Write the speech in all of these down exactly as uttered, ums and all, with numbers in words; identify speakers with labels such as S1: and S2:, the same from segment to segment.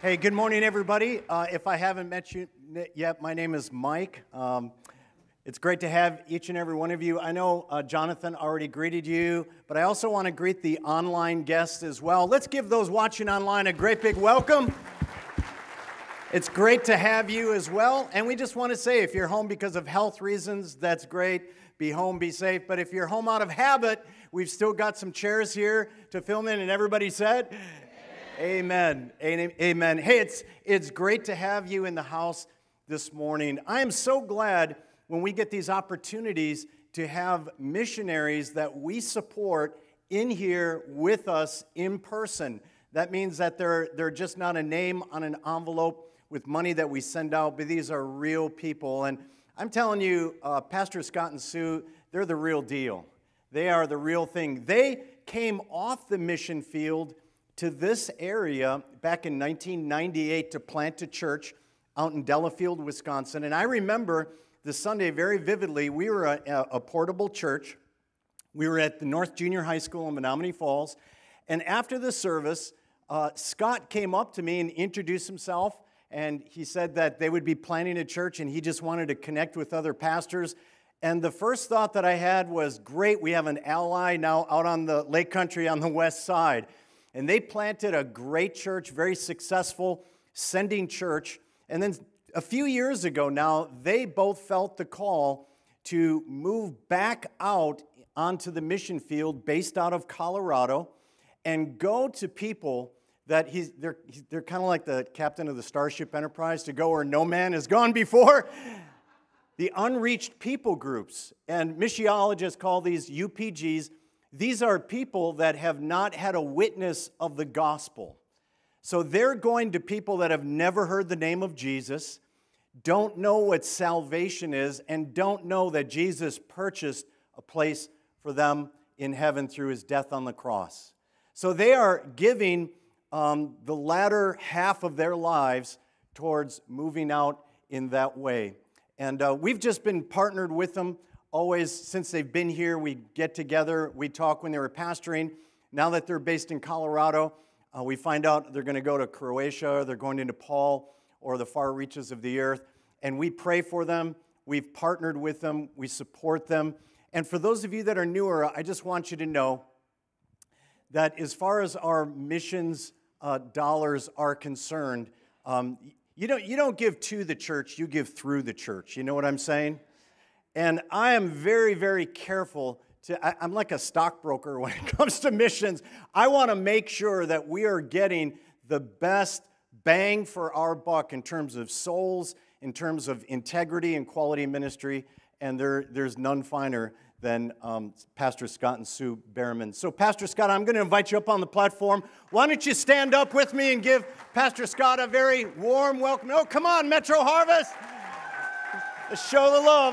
S1: Hey, good morning, everybody. Uh, if I haven't met you yet, my name is Mike. Um, it's great to have each and every one of you. I know uh, Jonathan already greeted you, but I also want to greet the online guests as well. Let's give those watching online a great big welcome. It's great to have you as well. And we just want to say, if you're home because of health reasons, that's great. Be home, be safe. But if you're home out of habit, we've still got some chairs here to film in. And everybody said, Amen. Amen. Amen. Hey, it's, it's great to have you in the house this morning. I am so glad when we get these opportunities to have missionaries that we support in here with us in person. That means that they're, they're just not a name on an envelope with money that we send out, but these are real people. And I'm telling you, uh, Pastor Scott and Sue, they're the real deal. They are the real thing. They came off the mission field to this area back in nineteen ninety-eight to plant a church out in Delafield, Wisconsin. And I remember the Sunday very vividly. We were a, a portable church. We were at the North Junior High School in Menomonee Falls. And after the service, uh, Scott came up to me and introduced himself. And he said that they would be planting a church and he just wanted to connect with other pastors. And the first thought that I had was, great, we have an ally now out on the Lake Country on the west side. And they planted a great church, very successful, sending church. And then a few years ago now, they both felt the call to move back out onto the mission field based out of Colorado and go to people that he's, they're, they're kind of like the captain of the Starship Enterprise, to go where no man has gone before. The unreached people groups, and missiologists call these U P Gs. These are people that have not had a witness of the gospel. So they're going to people that have never heard the name of Jesus, don't know what salvation is, and don't know that Jesus purchased a place for them in heaven through his death on the cross. So they are giving um, the latter half of their lives towards moving out in that way. And uh, we've just been partnered with them. Always, since they've been here, we get together, we talk when they were pastoring. Now that they're based in Colorado, uh, we find out they're going to go to Croatia, they're going to Nepal, or the far reaches of the earth. And we pray for them, we've partnered with them, we support them. And for those of you that are newer, I just want you to know that as far as our missions uh, dollars are concerned, um, you don't, you don't give to the church, you give through the church. You know what I'm saying? And I am very, very careful to, I, I'm like a stockbroker when it comes to missions. I want to make sure that we are getting the best bang for our buck in terms of souls, in terms of integrity and quality ministry, and there, there's none finer than um, Pastor Scott and Sue Behrman. So Pastor Scott, I'm going to invite you up on the platform. Why don't you stand up with me and give Pastor Scott a very warm welcome. Oh, come on, Metro Harvest. Let's show the love.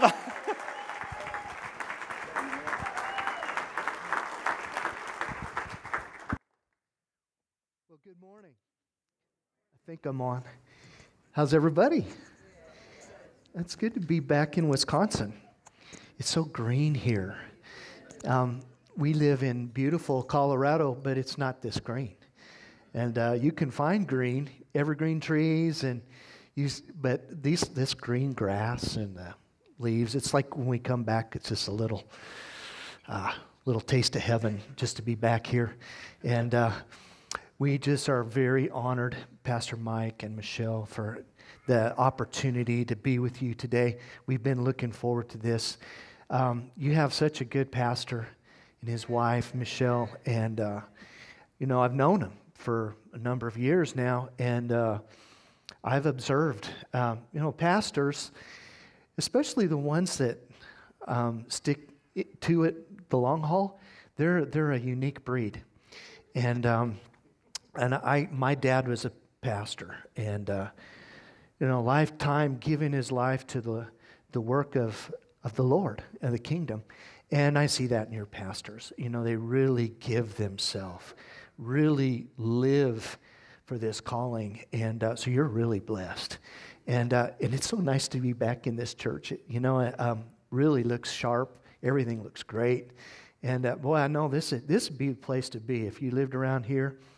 S2: Well, good morning. I think I'm on. How's everybody? It's good to be back in Wisconsin. It's so green here. Um, we live in beautiful Colorado, but it's not this green. And uh, you can find green, evergreen trees, and you, but these this green grass and uh, leaves. It's like when we come back, it's just a little, uh, little taste of heaven just to be back here, and uh, we just are very honored, Pastor Mike and Michelle, for the opportunity to be with you today. We've been looking forward to this. Um, you have such a good pastor and his wife, Michelle, and uh, you know, I've known him for a number of years now, and uh, I've observed, um, you know, pastors, especially the ones that um, stick to it the long haul, they're they're a unique breed, and um, and I my dad was a pastor, and uh, you know, lifetime giving his life to the the work of of the Lord and the kingdom, and I see that in your pastors. You know, they really give themselves, really live for this calling, and uh, so you're really blessed, and uh, and it's so nice to be back in this church. It, you know, it um, really looks sharp. Everything looks great, and uh, boy, I know this is, this would be the place to be if you lived around here.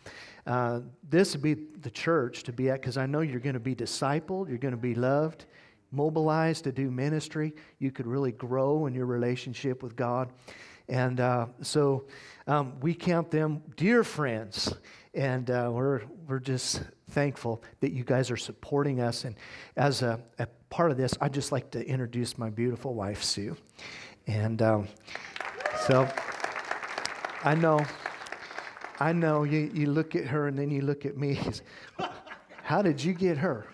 S2: uh, this would be the church to be at, because I know you're going to be discipled, you're going to be loved, mobilized to do ministry. You could really grow in your relationship with God. And uh, so um, we count them dear friends, and uh, we're we're just thankful that you guys are supporting us. And as a, a part of this, I'd just like to introduce my beautiful wife, Sue. And um, so I know, I know you, you look at her and then you look at me. How did you get her?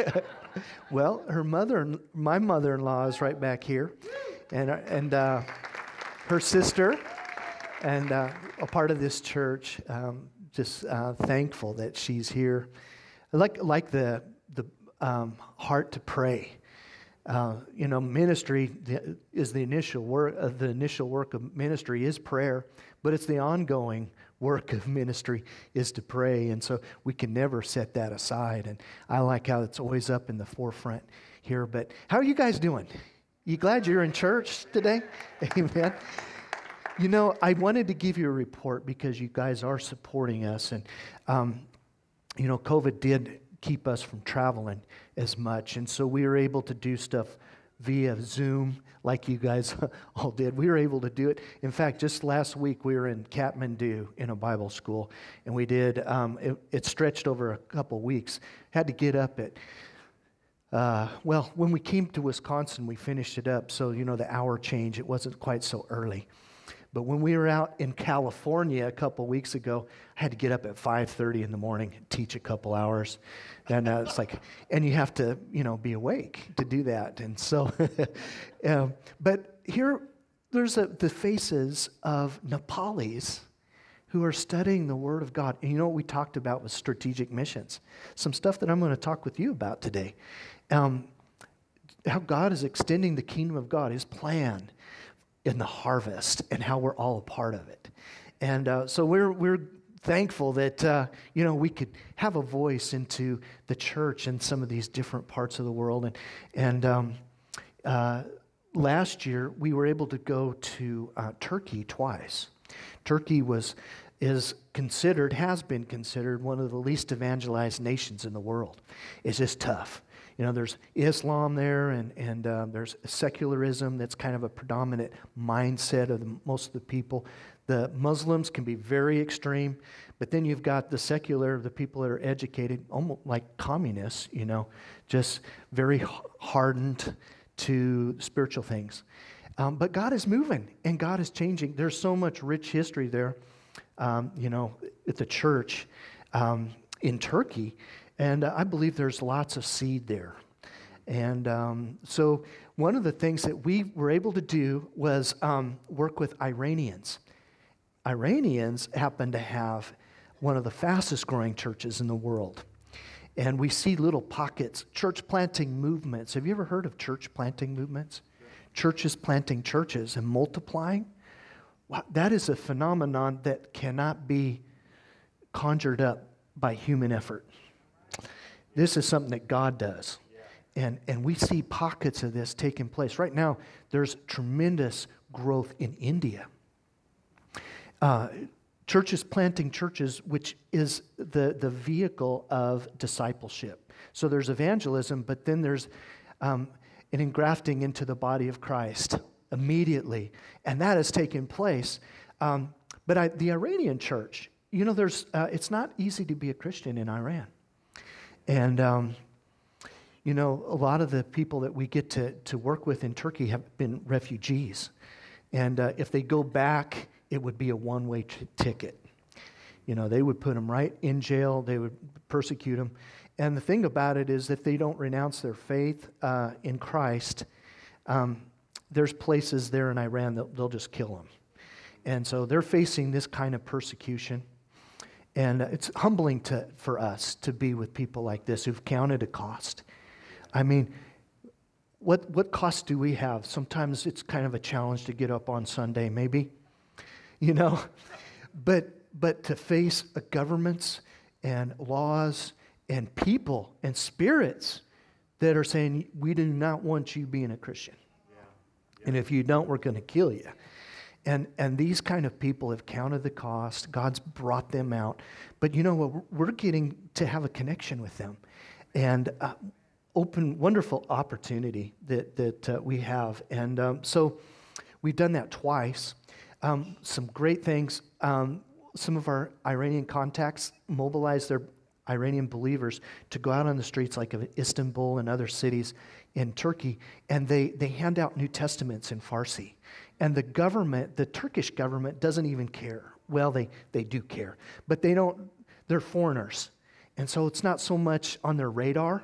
S2: Well, her mother, my mother-in-law is right back here, and and uh, her sister, and uh, a part of this church. Um, just uh, thankful that she's here. I like like the the um, heart to pray. Uh, you know, ministry is the initial work. Uh, the initial work of ministry is prayer, but it's the ongoing work of ministry is to pray, and so we can never set that aside. And I like how it's always up in the forefront here. But how are you guys doing? You glad you're in church today? Amen. You know, I wanted to give you a report because you guys are supporting us, and um, you know, COVID did keep us from traveling as much, and so we were able to do stuff via Zoom like you guys all did. We were able to do it. In fact, just last week we were in Kathmandu in a Bible school, and we did, um, it, it stretched over a couple weeks. Had to get up at, uh, well, when we came to Wisconsin, we finished it up, so, you know, the hour change, it wasn't quite so early. But when we were out in California a couple weeks ago, I had to get up at five thirty in the morning and teach a couple hours. And uh, it's like, and you have to, you know, be awake to do that. And so, um, but here, there's a, the faces of Nepalis who are studying the Word of God. And you know what we talked about was strategic missions. Some stuff that I'm going to talk with you about today. Um, how God is extending the kingdom of God, His plan in the harvest, and how we're all a part of it. And uh, so we're we're thankful that uh, you know, we could have a voice into the church in some of these different parts of the world. And and um, uh, last year we were able to go to uh, Turkey twice. Turkey was is considered has been considered one of the least evangelized nations in the world. It's just tough. You know, there's Islam there, and, and uh, there's secularism that's kind of a predominant mindset of the, most of the people. The Muslims can be very extreme, but then you've got the secular, the people that are educated, almost like communists, you know, just very hardened to spiritual things. Um, but God is moving, and God is changing. There's so much rich history there, um, you know, at the church um, in Turkey. And uh, I believe there's lots of seed there. And um, so one of the things that we were able to do was um, work with Iranians. Iranians happen to have one of the fastest growing churches in the world. And we see little pockets, church planting movements. Have you ever heard of church planting movements? Churches planting churches and multiplying. Wow, that is a phenomenon that cannot be conjured up by human effort. This is something that God does. And, and we see pockets of this taking place. Right now, there's tremendous growth in India. Uh, churches planting churches, which is the, the vehicle of discipleship. So there's evangelism, but then there's um, an engrafting into the body of Christ immediately. And that has taken place. Um, but I, the Iranian church, you know, there's uh, it's not easy to be a Christian in Iran. And, um, you know, a lot of the people that we get to, to work with in Turkey have been refugees. And uh, if they go back, it would be a one-way t- ticket. You know, they would put them right in jail. They would persecute them. And the thing about it is, if they don't renounce their faith uh, in Christ, um, there's places there in Iran that they'll just kill them. And so they're facing this kind of persecution. And it's humbling to, for us to be with people like this who've counted a cost. I mean, what what cost do we have? Sometimes it's kind of a challenge to get up on Sunday, maybe, you know. But but to face a governments and laws and people and spirits that are saying, we do not want you being a Christian. Yeah. Yeah. And if you don't, we're going to kill you. And, and these kind of people have counted the cost. God's brought them out. But you know what? We're getting to have a connection with them. And uh, open, wonderful opportunity that, that uh, we have. And um, so we've done that twice. Um, some great things. Um, some of our Iranian contacts mobilized their Iranian believers to go out on the streets like of Istanbul and other cities in Turkey, and they, they hand out New Testaments in Farsi. And the government, the Turkish government, doesn't even care. Well, they, they do care, but they don't, they're foreigners. And so it's not so much on their radar.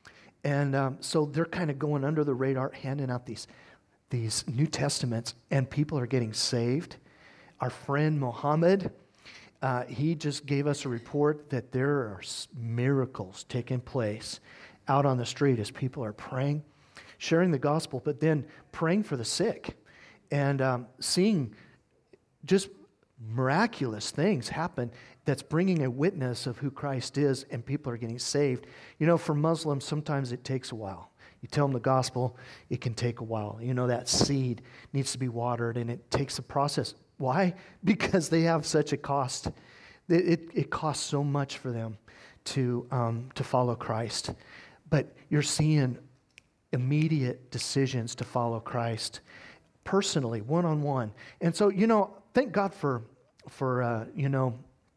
S2: And um, so they're kind of going under the radar, handing out these, these New Testaments, and people are getting saved. Our friend Mohammed, uh, he just gave us a report that there are miracles taking place out on the street as people are praying, sharing the gospel, but then praying for the sick and um, seeing just miraculous things happen that's bringing a witness of who Christ is, and people are getting saved. You know, for Muslims, sometimes it takes a while. You tell them the gospel, it can take a while. You know, that seed needs to be watered, and it takes a process. Why? Because they have such a cost. It, it, it costs so much for them to, um, to follow Christ. But you're seeing immediate decisions to follow Christ personally, one-on-one. And so, you know, thank God for, for uh, you know,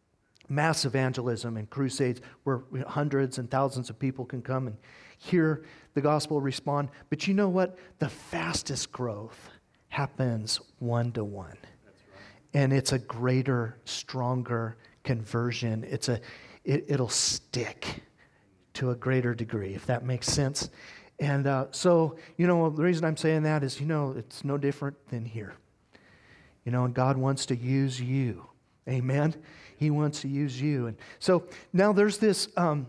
S2: mass evangelism and crusades where hundreds and thousands of people can come and hear the gospel, respond. But you know what? The fastest growth happens one-to-one. That's right. And it's a greater, stronger conversion. It's a, it, it'll stick to a greater degree, if that makes sense. And uh, so, you know, the reason I'm saying that is, you know, it's no different than here. You know, and God wants to use you. Amen? He wants to use you. And so now there's this, um,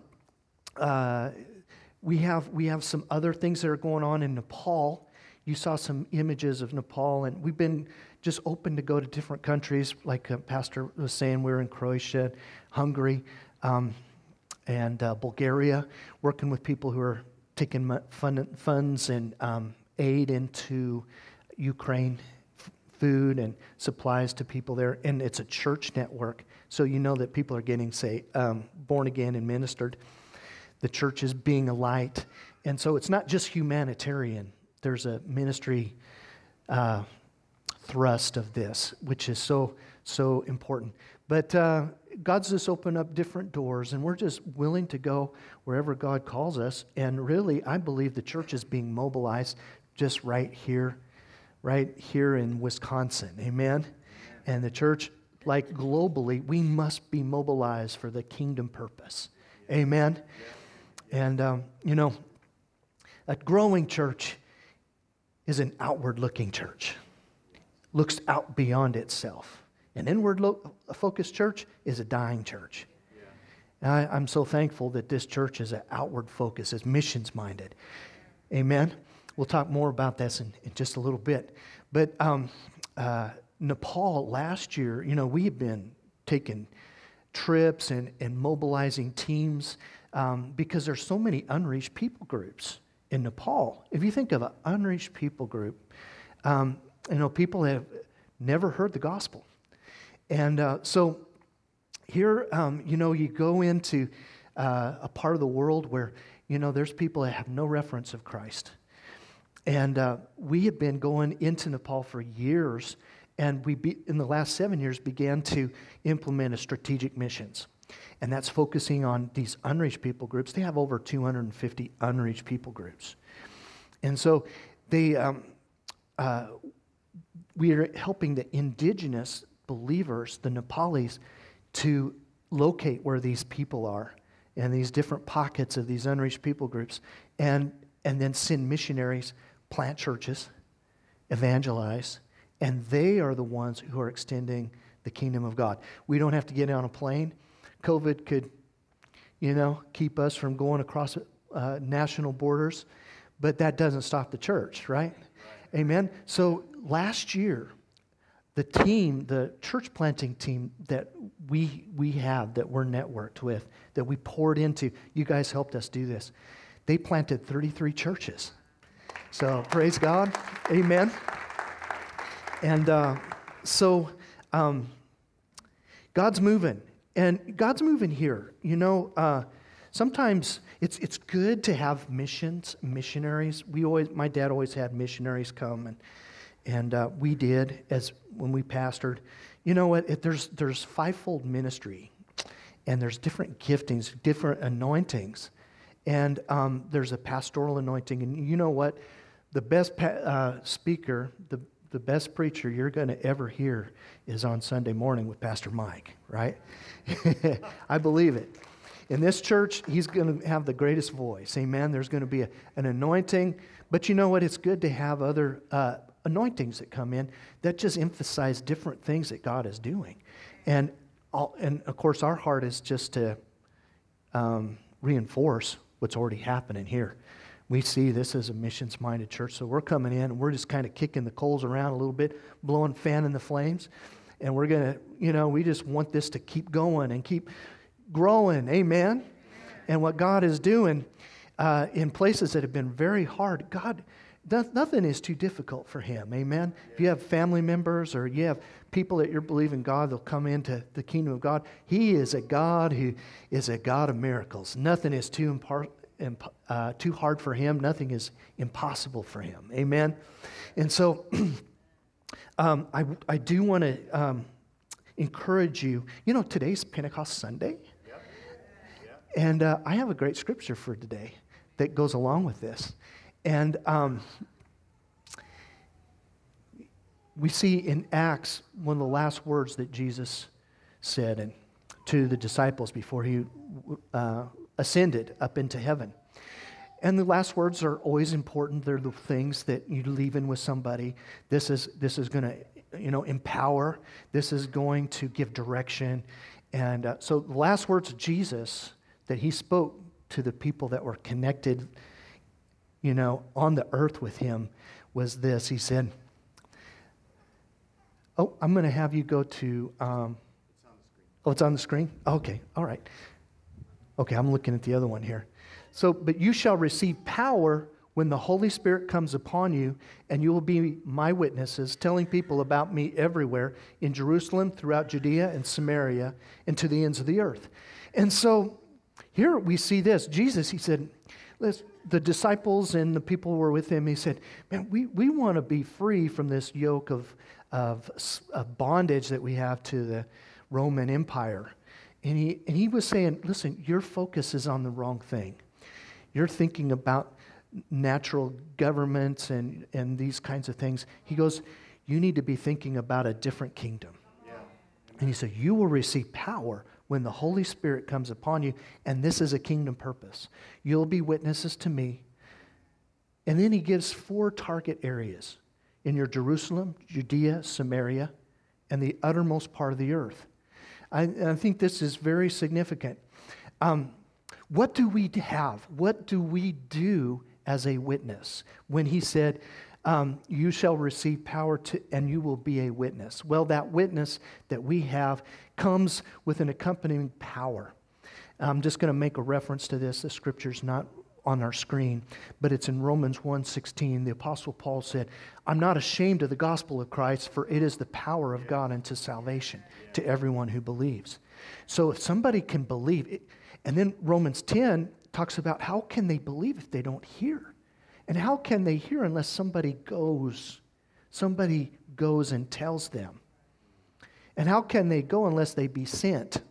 S2: uh, we have we have some other things that are going on in Nepal. You saw some images of Nepal, and we've been just open to go to different countries. Like uh, Pastor was saying, we're in Croatia, Hungary, um, and uh, Bulgaria, working with people who are taking fund, funds and um, aid into Ukraine, f- food and supplies to people there. And it's a church network, so you know that people are getting, say, um, born again and ministered. The church is being a light. And so it's not just humanitarian. There's a ministry uh, thrust of this, which is so, so important. But uh, God's just opened up different doors, and we're just willing to go wherever God calls us. And really, I believe the church is being mobilized just right here, right here in Wisconsin. Amen? And the church, like globally, we must be mobilized for the kingdom purpose. Amen? And, um, you know, a growing church is an outward-looking church. Looks out beyond itself. An inward-focused church is a dying church. Yeah. I, I'm so thankful that this church is an outward focus, is missions-minded. Amen? We'll talk more about this in, in just a little bit. But um, uh, Nepal last year, you know, we have been taking trips and, and mobilizing teams um, because there's so many unreached people groups in Nepal. If you think of an unreached people group, um, you know, people have never heard the gospel. And uh, so here, um, you know, you go into uh, a part of the world where, you know, there's people that have no reference of Christ. And uh, we have been going into Nepal for years, and we, be, in the last seven years, began to implement a strategic missions. And that's focusing on these unreached people groups. They have over two hundred fifty unreached people groups. And so they, um, uh, we are helping the indigenous believers, the Nepalis, to locate where these people are and these different pockets of these unreached people groups, and, and then send missionaries, plant churches, evangelize, and they are the ones who are extending the kingdom of God. We don't have to get on a plane. COVID could, you know, keep us from going across uh, national borders, but that doesn't stop the church, right? Right. Amen? So last year, the team, the church planting team that we we have, that we're networked with, that we poured into, you guys helped us do this. They planted thirty-three churches. So praise God. Amen. And uh, so um, God's moving, and God's moving here. You know, uh, sometimes it's it's good to have missions, missionaries. We always, my dad always had missionaries come, and and uh, we did as when we pastored. You know what? It, there's there's fivefold ministry, and there's different giftings, different anointings, and um, there's a pastoral anointing. And you know what? The best pa- uh, speaker, the the best preacher you're going to ever hear is on Sunday morning with Pastor Mike, right? I believe it. In this church, he's going to have the greatest voice. Amen. There's going to be a, an anointing. But you know what? It's good to have other uh, anointings that come in that just emphasize different things that God is doing. And, all, and of course, our heart is just to um, reinforce what's already happening here. We see this as a missions-minded church, so we're coming in and we're just kind of kicking the coals around a little bit, blowing, fanning the flames, and we're going to, you know, we just want this to keep going and keep growing, amen? And what God is doing uh, in places that have been very hard, God, nothing is too difficult for Him, amen? If you have family members or you have people that you're believing God, they'll come into the kingdom of God. He is a God who is a God of miracles. Nothing is too impartial. Uh, too hard for Him. Nothing is impossible for Him. Amen? And so um, I, I do want to um, encourage you. You know, today's Pentecost Sunday. Yep. Yep. And uh, I have a great scripture for today that goes along with this. And um, we see in Acts one of the last words that Jesus said and to the disciples before He uh, ascended up into heaven. And the last words are always important. They're the things that you leave in with somebody. This is this is going to, you know, empower. This is going to give direction. And uh, so the last words of Jesus that He spoke to the people that were connected, you know, on the earth with Him was this. He said, oh, I'm going to have you go to... Um, it's on the screen. Oh, it's on the screen? Okay, all right. Okay, I'm looking at the other one here. So, but you shall receive power when the Holy Spirit comes upon you, and you will be my witnesses, telling people about me everywhere, in Jerusalem, throughout Judea and Samaria, and to the ends of the earth. And so, here we see this. Jesus, He said, let's, the disciples and the people who were with Him, He said, man, we, we want to be free from this yoke of, of, of bondage that we have to the Roman Empire. And he, and he was saying, listen, your focus is on the wrong thing. You're thinking about natural governments and, and these kinds of things. He goes, you need to be thinking about a different kingdom. Yeah. And He said, you will receive power when the Holy Spirit comes upon you, and this is a kingdom purpose. You'll be witnesses to me. And then He gives four target areas in your Jerusalem, Judea, Samaria, and the uttermost part of the earth. I, I think this is very significant. Um, what do we have? What do we do as a witness? When He said, um, you shall receive power to, and you will be a witness. Well, that witness that we have comes with an accompanying power. I'm just going to make a reference to this. The scripture's not on our screen, but it's in Romans one sixteen. The Apostle Paul said, I'm not ashamed of the gospel of Christ, for it is the power of God unto salvation to everyone who believes. So if somebody can believe it, and then Romans ten talks about how can they believe if they don't hear? And how can they hear unless somebody goes, somebody goes and tells them? And how can they go unless they be sent?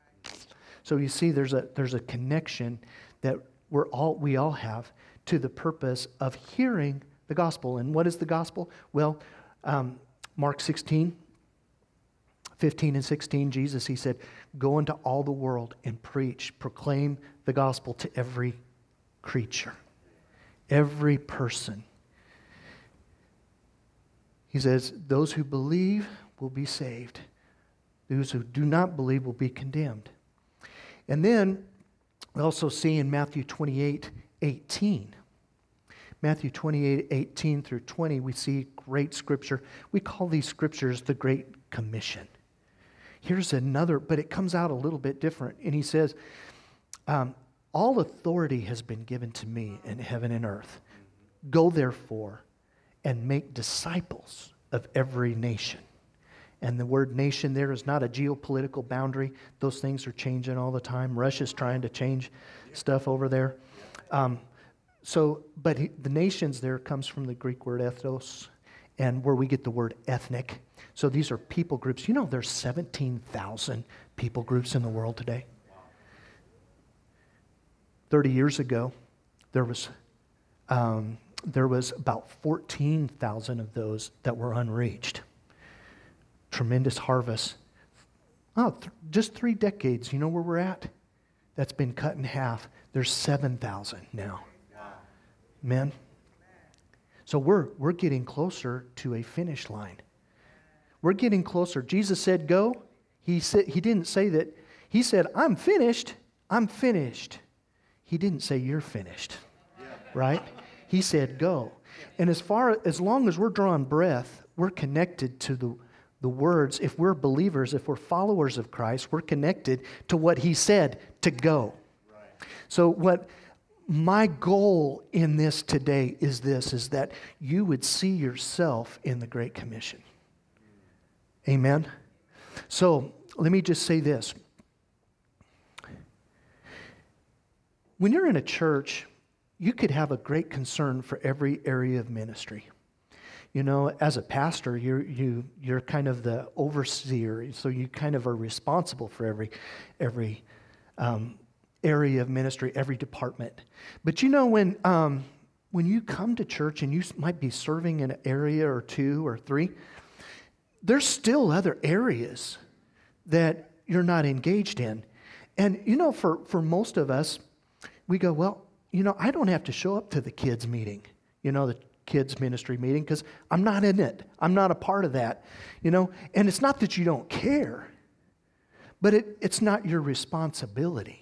S2: So you see there's a there's a connection that we're all we all have to the purpose of hearing the gospel. And what is the gospel? Well, um, Mark sixteen, fifteen and sixteen, Jesus, He said, go into all the world and preach, proclaim the gospel to every creature, every person. He says, those who believe will be saved. Those who do not believe will be condemned. And then we also see in Matthew twenty-eight, eighteen. Matthew twenty-eight, eighteen through twenty, we see great scripture. We call these scriptures the Great Commission. Here's another, but it comes out a little bit different. And He says, um, all authority has been given to me in heaven and earth. Go therefore and make disciples of every nation. And the word nation there is not a geopolitical boundary. Those things are changing all the time. Russia's trying to change stuff over there. Um, so, but he, the nations there comes from the Greek word ethnos, and where we get the word ethnic. So these are people groups. You know there's seventeen thousand people groups in the world today. thirty years ago, there was um, there was about fourteen thousand of those that were unreached. Tremendous harvest. Oh, th- just three decades. You know where we're at? That's been cut in half. There's seven thousand now. Men. So we're we're getting closer to a finish line. We're getting closer. Jesus said, "Go." He said he didn't say that. He said, "I'm finished. I'm finished." He didn't say you're finished. Yeah. Right? He said, "Go." And as far as long as we're drawing breath, we're connected to the the words. If we're believers, if we're followers of Christ, we're connected to what he said to go. Right. So what my goal in this today is this, is that you would see yourself in the Great Commission. Amen? So let me just say this. When you're in a church, you could have a great concern for every area of ministry. You know, as a pastor, you're you you're kind of the overseer, so you kind of are responsible for every every um, area of ministry, every department. But you know, when um, when you come to church and you might be serving in an area or two or three, there's still other areas that you're not engaged in. And you know, for for most of us, we go, well, you know, I don't have to show up to the kids' meeting, you know, the kids' ministry meeting, because I'm not in it. I'm not a part of that, you know. And it's not that you don't care, but it, it's not your responsibility.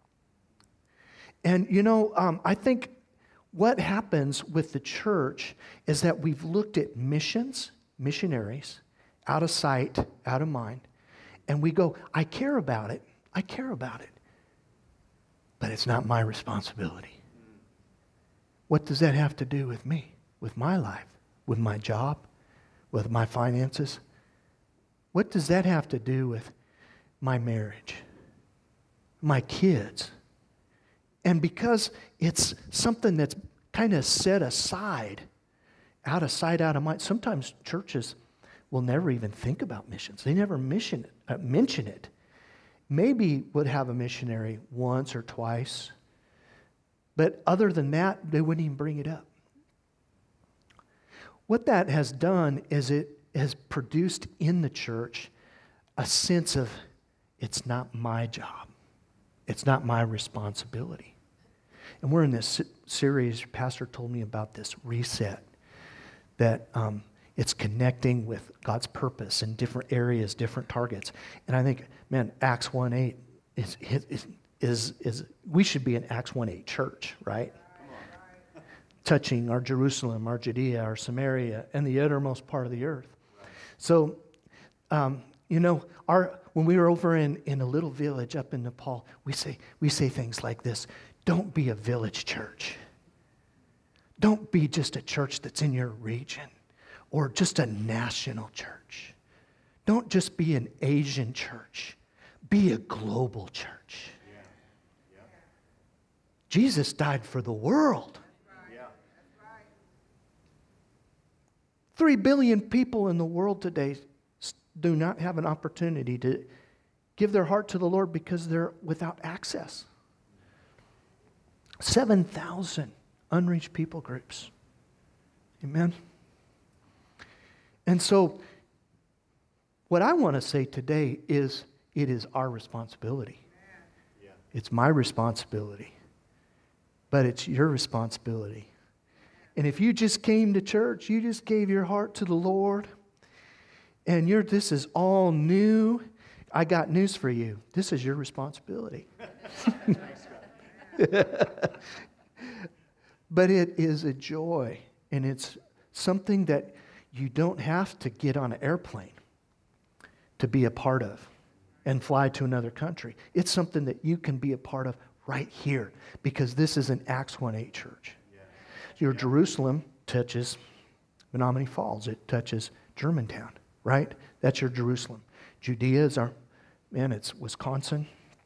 S2: And, you know, um, I think what happens with the church is that we've looked at missions, missionaries, out of sight, out of mind, and we go, I care about it. I care about it. But it's not my responsibility. What does that have to do with me, with my life, with my job, with my finances? What does that have to do with my marriage, my kids? And because it's something that's kind of set aside, out of sight, out of mind, sometimes churches will never even think about missions. They never mission it, uh, mention it. Maybe would have a missionary once or twice, but other than that, they wouldn't even bring it up. What that has done is it has produced in the church a sense of, it's not my job. It's not my responsibility. And we're in this series, Pastor told me about this reset, that um, it's connecting with God's purpose in different areas, different targets. And I think, man, Acts one eight is, is, is, is we should be an Acts one eight church, right? Touching our Jerusalem, our Judea, our Samaria, and the uttermost part of the earth. So, um, you know, our when we were over in, in a little village up in Nepal, we say we say things like this: don't be a village church. Don't be just a church that's in your region or just a national church. Don't just be an Asian church. Be a global church. Yeah. Yeah. Jesus died for the world. Yeah. Three billion people in the world today do not have an opportunity to give their heart to the Lord because they're without access. seven thousand unreached people groups. Amen? And so, what I want to say today is it is our responsibility. Yeah. It's my responsibility. But it's your responsibility. And if you just came to church, you just gave your heart to the Lord, and you're this is all new, I got news for you. This is your responsibility. But it is a joy, and it's something that you don't have to get on an airplane to be a part of and fly to another country. It's something that you can be a part of right here, because this is an Acts one eight church. Yeah. Your yeah. Jerusalem touches Menominee Falls. It touches Germantown right? That's your Jerusalem. Judea is our, man, it's Wisconsin.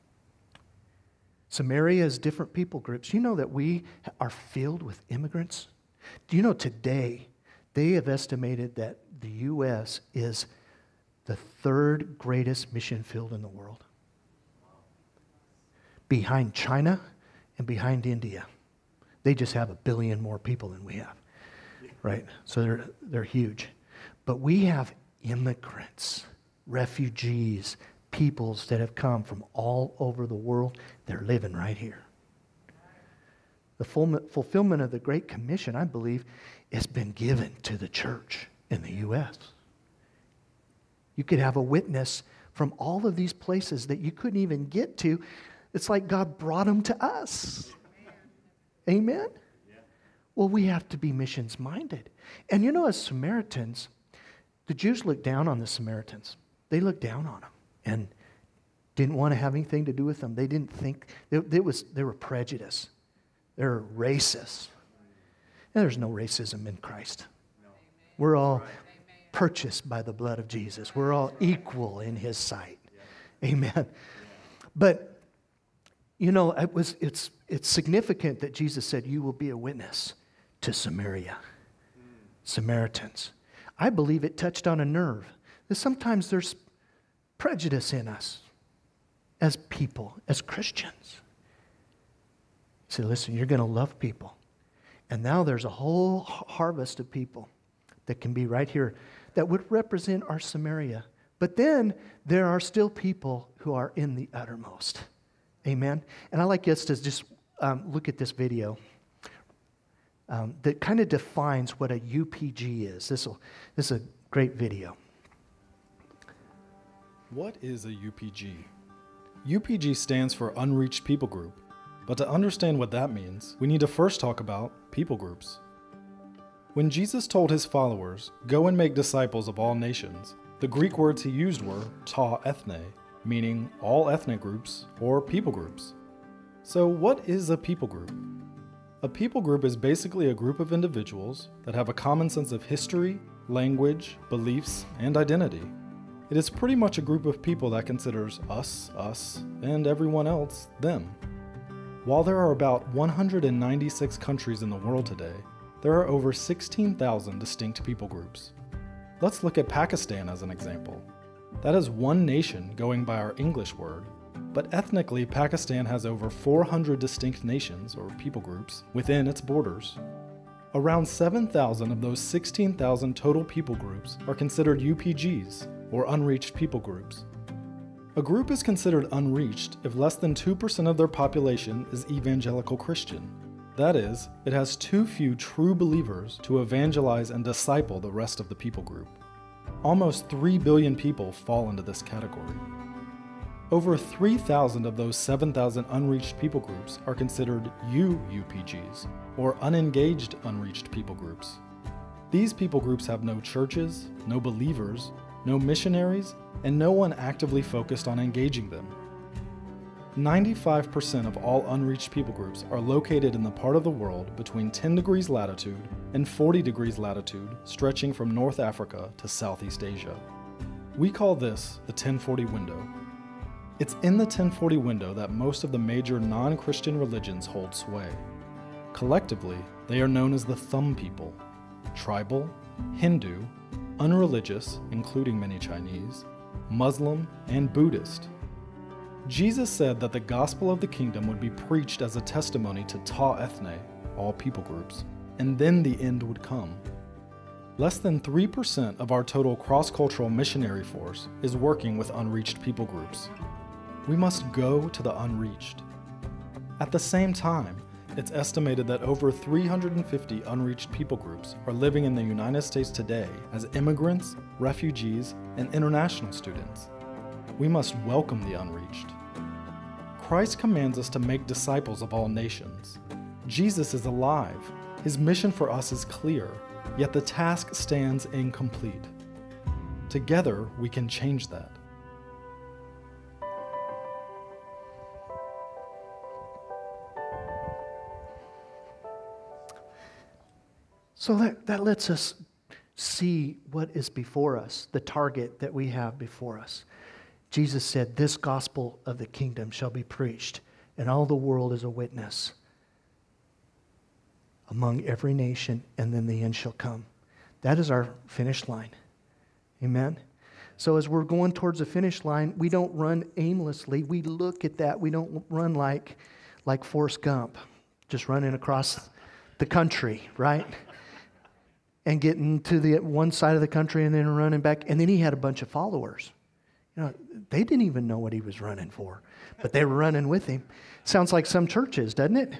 S2: Samaria is different people groups. You know that we are filled with immigrants? Do you know today they have estimated that the U S is the third greatest mission field in the world? Behind China and behind India. They just have a billion more people than we have, right? So they're, they're huge. But we have immigrants, refugees, peoples that have come from all over the world. They're living right here. The full, fulfillment of the Great Commission, I believe, has been given to the church in the U S. You could have a witness from all of these places that you couldn't even get to. It's like God brought them to us. Amen? Amen? Yeah. Well, we have to be missions minded. And you know, as Samaritans, the Jews looked down on the Samaritans. They looked down on them and didn't want to have anything to do with them. They didn't think, they, they, was, they were prejudiced. They were racist. And there's no racism in Christ. No. We're all right. Purchased by the blood of Jesus. We're all equal in His sight. Yeah. Amen. Yeah. But, you know, it was, it's, it's significant that Jesus said, you will be a witness to Samaria. Mm. Samaritans. I believe it touched on a nerve. That sometimes there's prejudice in us as people, as Christians. He said, listen, you're going to love people. And now there's a whole harvest of people that can be right here that would represent our Samaria. But then there are still people who are in the uttermost. Amen? And I'd like us to just um, look at this video um, that kind of defines what a U P G is. This will, this is a great video.
S3: What is a U P G? U P G stands for Unreached People Group. But to understand what that means, we need to first talk about people groups. When Jesus told His followers, go and make disciples of all nations, the Greek words He used were ta ethne, meaning all ethnic groups or people groups. So what is a people group? A people group is basically a group of individuals that have a common sense of history, language, beliefs, and identity. It is pretty much a group of people that considers us, us, and everyone else, them. While there are about one hundred ninety-six countries in the world today, there are over sixteen thousand distinct people groups. Let's look at Pakistan as an example. That is one nation going by our English word, but ethnically Pakistan has over four hundred distinct nations or people groups within its borders. Around seven thousand of those sixteen thousand total people groups are considered U P Gs, or unreached people groups. A group is considered unreached if less than two percent of their population is evangelical Christian. That is, it has too few true believers to evangelize and disciple the rest of the people group. Almost three billion people fall into this category. Over three thousand of those seven thousand unreached people groups are considered U U P Gs, or unengaged unreached people groups. These people groups have no churches, no believers, no missionaries, and no one actively focused on engaging them. ninety-five percent of all unreached people groups are located in the part of the world between ten degrees latitude and forty degrees latitude, stretching from North Africa to Southeast Asia. We call this the ten forty window. It's in the ten forty window that most of the major non-Christian religions hold sway. Collectively, they are known as the Thumb people: tribal, Hindu, unreligious, including many Chinese, Muslim, and Buddhist. Jesus said that the gospel of the kingdom would be preached as a testimony to ta ethne, all people groups, and then the end would come. Less than three percent of our total cross-cultural missionary force is working with unreached people groups. We must go to the unreached. At the same time, it's estimated that over three hundred fifty unreached people groups are living in the United States today as immigrants, refugees, and international students. We must welcome the unreached. Christ commands us to make disciples of all nations. Jesus is alive. His mission for us is clear, yet the task stands incomplete. Together, we can change that.
S2: So that, that lets us see what is before us, the target that we have before us. Jesus said, this gospel of the kingdom shall be preached, and all the world is a witness among every nation, and then the end shall come. That is our finish line. Amen? So as we're going towards the finish line, we don't run aimlessly. We look at that. We don't run like, like Forrest Gump, just running across the country, right? And getting to the one side of the country and then running back. And then he had a bunch of followers. You know, they didn't even know what he was running for, but they were running with him. Sounds like some churches, doesn't it?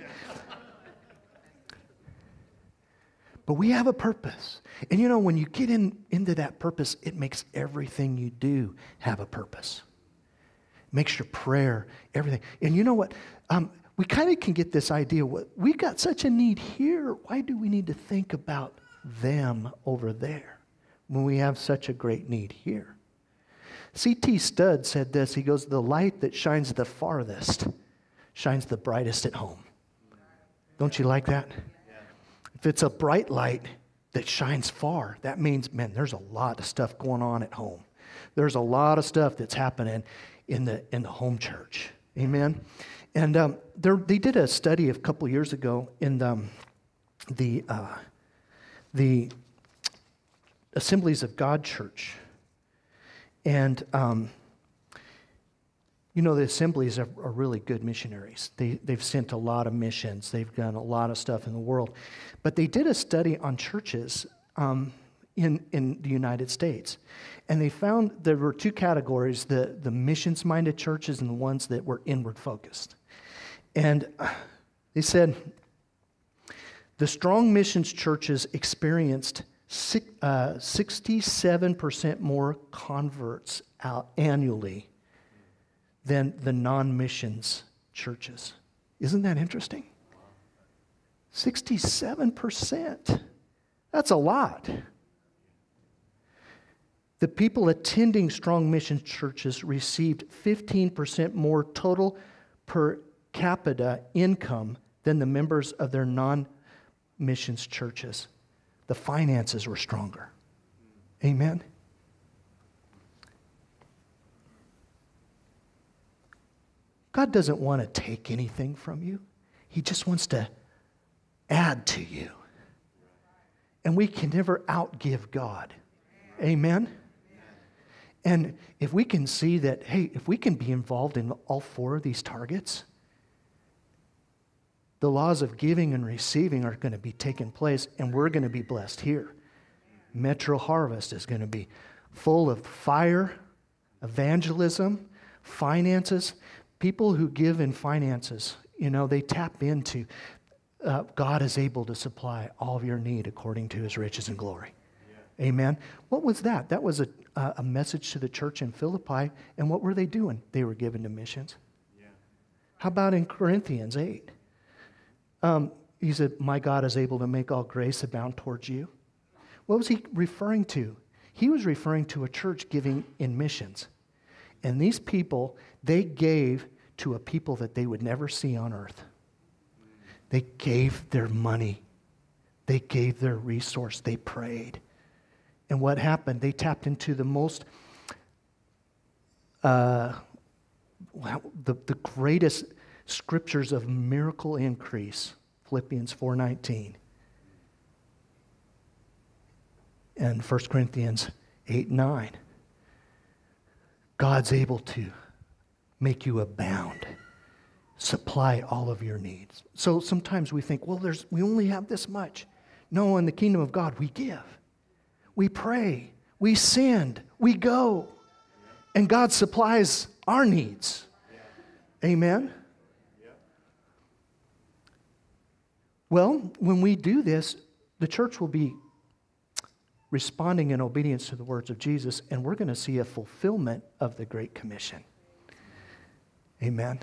S2: But we have a purpose. And you know, when you get in, into that purpose, it makes everything you do have a purpose. It makes your prayer, everything. And you know what? Um, we kind of can get this idea, we've got such a need here. Why do we need to think about them over there when we have such a great need here? C T Studd said this. He goes, the light that shines the farthest shines the brightest at home. Don't you like that? If it's a bright light that shines far, that means, man, there's a lot of stuff going on at home. There's a lot of stuff that's happening in the in the home church. Amen? And um, there, they did a study a couple years ago in the, um, the, uh, the Assemblies of God Church. And, um, you know, the assemblies are, are really good missionaries. They, they've sent a lot of missions. They've done a lot of stuff in the world. But they did a study on churches um, in, in the United States. And they found there were two categories, the, the missions-minded churches and the ones that were inward-focused. And they said the strong missions churches experienced six, uh, sixty-seven percent more converts out annually than the non-missions churches. Isn't that interesting? sixty-seven percent. That's a lot. The people attending strong mission churches received fifteen percent more total per capita income than the members of their non-missions churches. The finances were stronger. Amen? God doesn't want to take anything from you. He just wants to add to you. And we can never outgive God. Amen? And if we can see that, hey, if we can be involved in all four of these targets, the laws of giving and receiving are going to be taking place, and we're going to be blessed here. Metro Harvest is going to be full of fire, evangelism, finances. People who give in finances, you know, they tap into uh, God is able to supply all of your need according to his riches and glory. Yeah. Amen. What was that? That was a, a message to the church in Philippi. And what were they doing? They were giving to missions. Yeah. How about in Corinthians eight? Um, he said, my God is able to make all grace abound towards you. What was he referring to? He was referring to a church giving in missions. And these people, they gave to a people that they would never see on earth. They gave their money. They gave their resource. They prayed. And what happened? They tapped into the most, uh, the, the greatest scriptures of miracle increase, Philippians four nineteen. And First Corinthians eight nine. God's able to make you abound, supply all of your needs. So sometimes we think, well, there's we only have this much. No, in the kingdom of God, we give. We pray. We send. We go. And God supplies our needs. Amen? Well, when we do this, the church will be responding in obedience to the words of Jesus, and we're going to see a fulfillment of the Great Commission. Amen.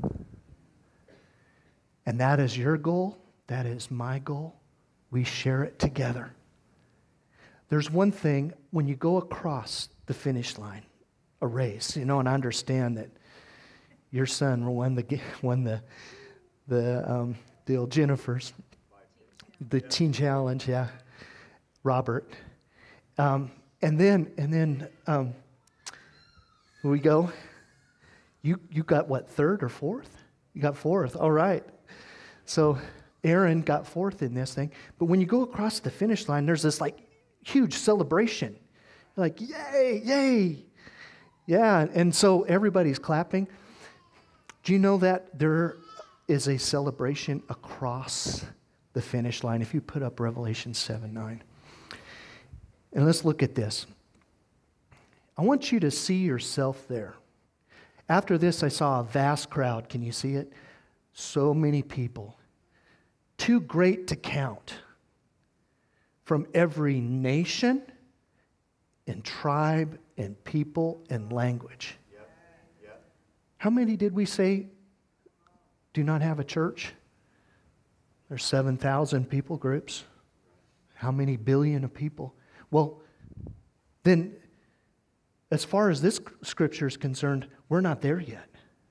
S2: And that is your goal. That is my goal. We share it together. There's one thing when you go across the finish line, a race, you know, and I understand that your son won the won the the um, the old Jennifer's the teen challenge, yeah, Robert. Um, and then, and then, um, here we go. You you got what, third or fourth? You got fourth. All right. So Aaron got fourth in this thing. But when you go across the finish line, there's this like huge celebration. Like, yay, yay. Yeah, and so everybody's clapping. Do you know that there is a celebration across the finish line? If you put up Revelation seven nine. And let's look at this. I want you to see yourself there. After this, I saw a vast crowd. Can you see it? So many people. Too great to count. From every nation and tribe and people and language. Yep. Yep. How many did we say do not have a church? There's seven thousand people groups. How many billion of people? Well, then, as far as this scripture is concerned, we're not there yet.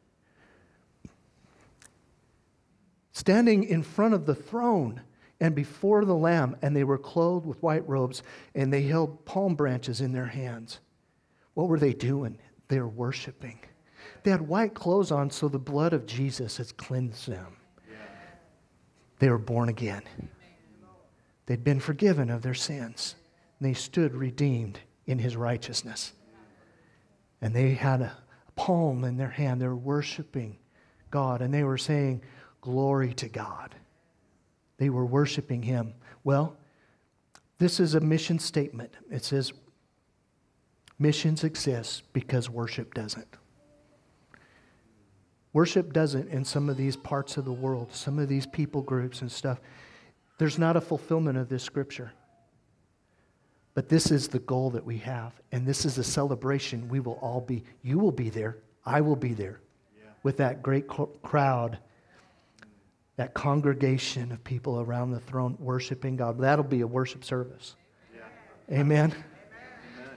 S2: Standing in front of the throne and before the Lamb, and they were clothed with white robes, and they held palm branches in their hands. What were they doing? They were worshiping. They had white clothes on, so the blood of Jesus has cleansed them. They were born again. They'd been forgiven of their sins. And they stood redeemed in His righteousness. And they had a palm in their hand. They were worshiping God, and they were saying, glory to God. They were worshiping Him. Well, this is a mission statement. It says, missions exist because worship doesn't. Worship doesn't in some of these parts of the world, some of these people groups and stuff. There's not a fulfillment of this scripture. But this is the goal that we have, and this is a celebration. We will all be, you will be there, I will be there, yeah, with that great co- crowd, that congregation of people around the throne worshiping God. That'll be a worship service. Yeah. Amen? Amen.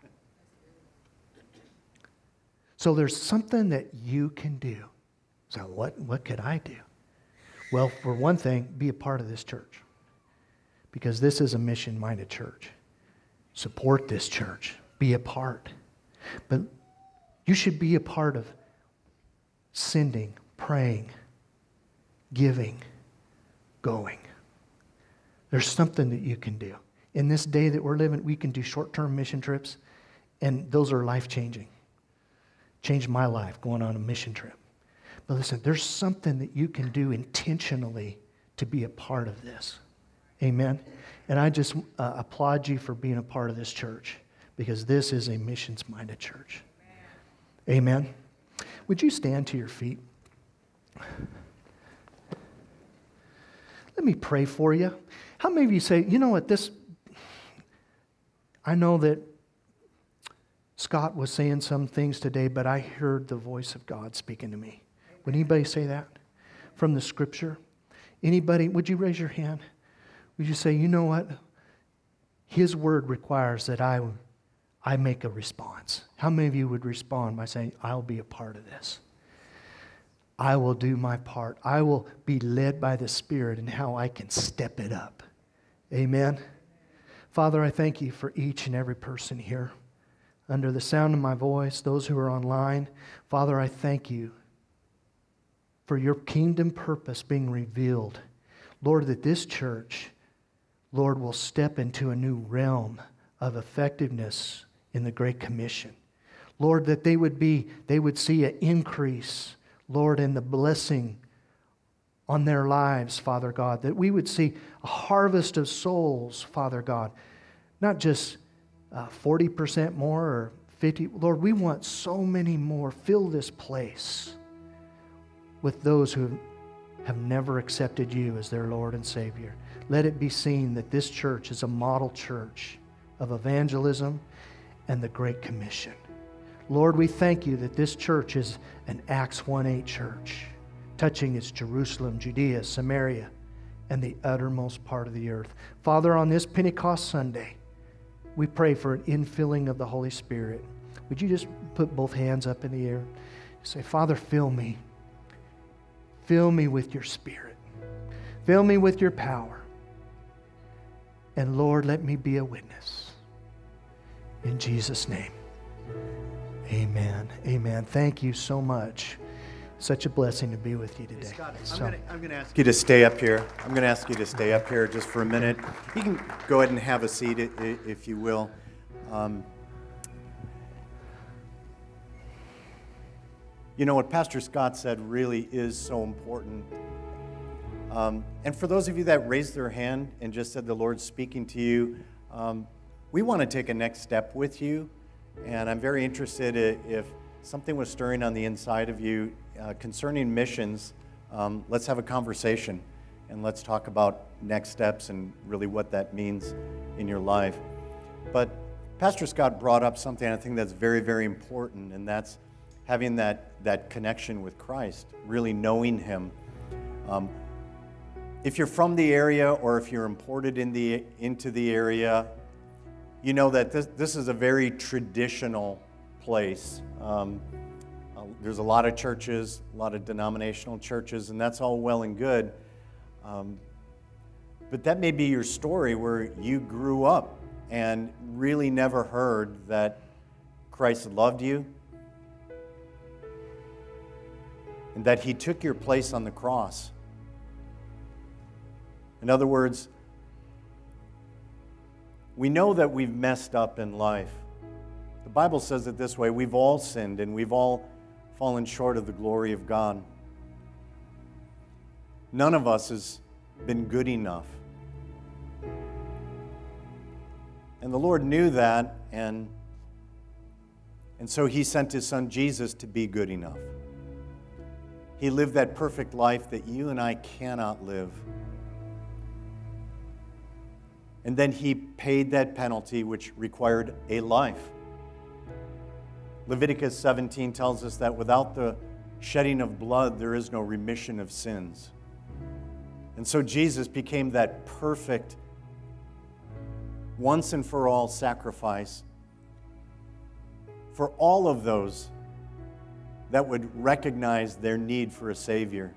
S2: So there's something that you can do. So what, what could I do? Well, for one thing, be a part of this church, because this is a mission-minded church. Support this church. Be a part. But you should be a part of sending, praying, giving, going. There's something that you can do. In this day that we're living, we can do short-term mission trips, and those are life-changing. Changed my life going on a mission trip. But listen, there's something that you can do intentionally to be a part of this. Amen? And I just uh, applaud you for being a part of this church, because this is a missions-minded church. Amen. Amen. Would you stand to your feet? Let me pray for you. How many of you say, you know what, this, I know that Scott was saying some things today, but I heard the voice of God speaking to me. Would anybody say that from the scripture? Anybody, would you raise your hand? Would you say, you know what? His word requires that I, I make a response. How many of you would respond by saying, I'll be a part of this? I will do my part. I will be led by the Spirit in how I can step it up. Amen. Father, I thank you for each and every person here. Under the sound of my voice, those who are online, Father, I thank you for your kingdom purpose being revealed. Lord, that this church, Lord, will step into a new realm of effectiveness in the Great Commission. Lord, that they would be, they would see an increase, Lord, in the blessing on their lives, Father God. That we would see a harvest of souls, Father God. Not just uh, forty percent more or fifty. Lord, we want so many more. Fill this place with those who have never accepted you as their Lord and Savior. Let it be seen that this church is a model church of evangelism and the Great Commission. Lord, we thank you that this church is an Acts one eight church, touching its Jerusalem, Judea, Samaria, and the uttermost part of the earth. Father, on this Pentecost Sunday, we pray for an infilling of the Holy Spirit. Would you just put both hands up in the air? Say, Father, fill me. Fill me with your Spirit. Fill me with your power. And Lord, let me be a witness. In Jesus' name. Amen. Amen. Thank you so much. Such a blessing to be with you today.
S1: Scott, I'm
S2: So-
S1: going to I'm going to ask you to stay up here. I'm going to ask you to stay up here just for a minute. You can go ahead and have a seat i- i- if you will. Um, you know, what Pastor Scott said really is so important. Um, and for those of you that raised their hand and just said the Lord's speaking to you, um, we want to take a next step with you. And I'm very interested i- if something was stirring on the inside of you uh, concerning missions. Um, let's have a conversation and let's talk about next steps and really what that means in your life. But Pastor Scott brought up something I think that's very, very important, and that's having that, that connection with Christ, really knowing Him. Um, if you're from the area or if you're imported in the, into the area, you know that this, this is a very traditional place. Um, uh, there's a lot of churches, a lot of denominational churches, and that's all well and good. Um, but that may be your story where you grew up and really never heard that Christ loved you and that He took your place on the cross. In other words, we know that we've messed up in life. The Bible says it this way: we've all sinned and we've all fallen short of the glory of God. None of us has been good enough. And the Lord knew that, and, and so He sent His Son Jesus to be good enough. He lived that perfect life that you and I cannot live. And then He paid that penalty, which required a life. Leviticus seventeen tells us that without the shedding of blood, there is no remission of sins. And so Jesus became that perfect, once and for all sacrifice for all of those that would recognize their need for a Savior.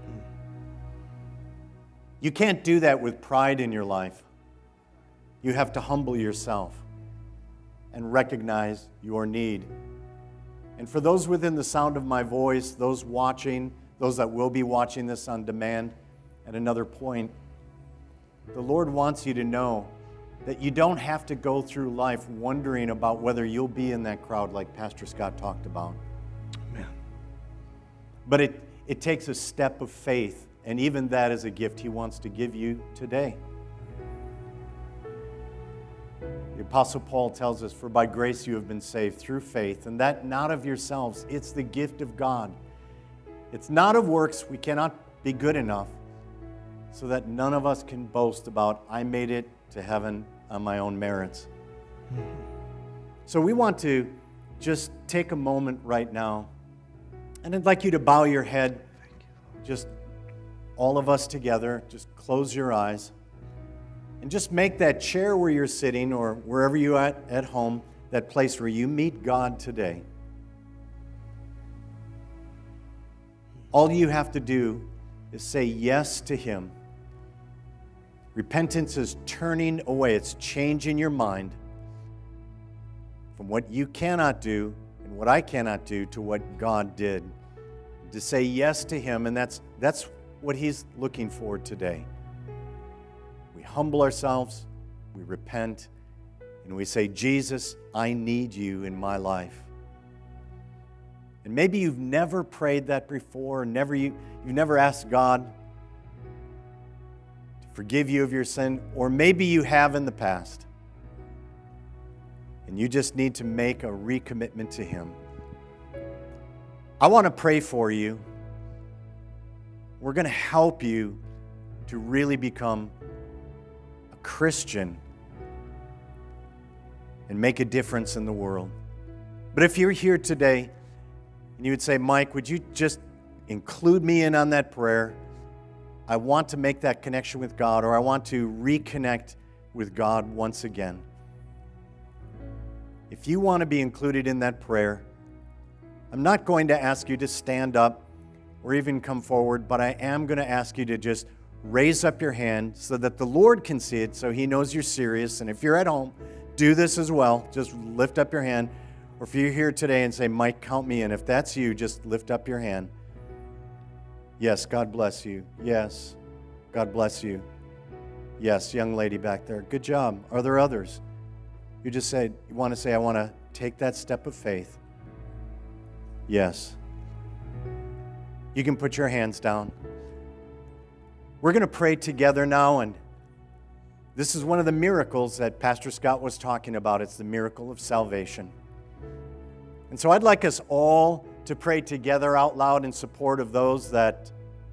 S1: You can't do that with pride in your life. You have to humble yourself and recognize your need. And for those within the sound of my voice, those watching, those that will be watching this on demand at another point, the Lord wants you to know that you don't have to go through life wondering about whether you'll be in that crowd like Pastor Scott talked about.
S2: Amen.
S1: But it, it takes a step of faith, and even that is a gift He wants to give you today. The Apostle Paul tells us, "For by grace you have been saved through faith, and that not of yourselves, it's the gift of God. It's not of works, we cannot be good enough, so that none of us can boast about, I made it to heaven on my own merits." Mm-hmm. So we want to just take a moment right now, and I'd like you to bow your head, just all of us together, just close your eyes. And just make that chair where you're sitting or wherever you're at at home, that place where you meet God today. All you have to do is say yes to Him. Repentance is turning away. It's changing your mind from what you cannot do and what I cannot do to what God did. To say yes to Him, and that's, that's what He's looking for today. We humble ourselves, we repent, and we say, Jesus, I need you in my life. And maybe you've never prayed that before, never you, you've never asked God to forgive you of your sin, or maybe you have in the past, and you just need to make a recommitment to Him. I want to pray for you. We're going to help you to really become a Christian and make a difference in the world. But if you're here today and you would say, Mike, would you just include me in on that prayer? I want to make that connection with God, or I want to reconnect with God once again. If you want to be included in that prayer, I'm not going to ask you to stand up or even come forward, but I am going to ask you to just raise up your hand so that the Lord can see it, so He knows you're serious. And if you're at home, do this as well. Just lift up your hand. Or if you're here today and say, Mike, count me in. If that's you, just lift up your hand. Yes, God bless you. Yes, God bless you. Yes, young lady back there. Good job. Are there others? You just say, you want to say, I want to take that step of faith. Yes. You can put your hands down. We're going to pray together now, and this is one of the miracles that Pastor Scott was talking about. It's the miracle of salvation. And so I'd like us all to pray together out loud in support of those that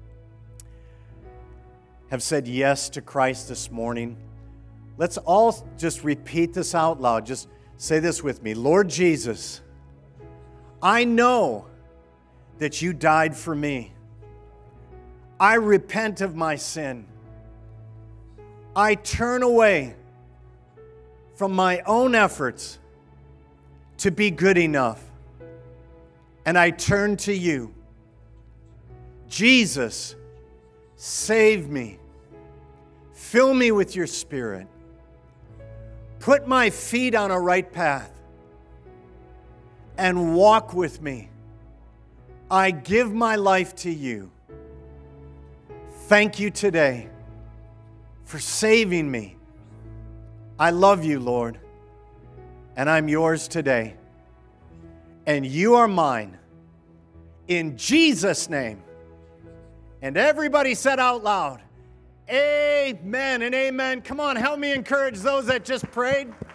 S1: have said yes to Christ this morning. Let's all just repeat this out loud. Just say this with me. Lord Jesus, I know that you died for me. I repent of my sin. I turn away from my own efforts to be good enough, and I turn to you. Jesus, save me. Fill me with your Spirit. Put my feet on a right path and walk with me. I give my life to you. Thank you today for saving me. I love you, Lord, and I'm yours today. And you are mine. In Jesus' name. And everybody said out loud, amen and amen. Come on, help me encourage those that just prayed.